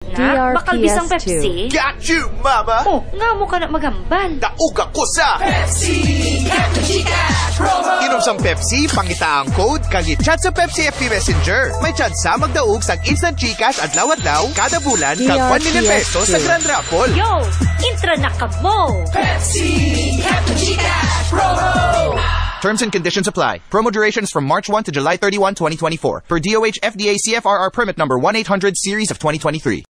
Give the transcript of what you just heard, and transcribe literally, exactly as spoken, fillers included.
D R P S Pepsi? Got you, mama! Oh, nga mo ka na magambal. Daog ako sa Pepsi Cap two G Cash promo! Inom sang Pepsi, pangita ang code, kagit-chat sa Pepsi F B Messenger. May chance sa magdaog sang instant Gcash at lawat-law kada bulan kag one million pesos sa Grand Raffle. Yo! Intra na ka mo! Pepsi Cap two G Cash promo! Terms and conditions apply. Promo durations from March first to July thirty-first, twenty twenty-four. Per D O H F D A C F R R permit number one eight hundred series of twenty twenty-three.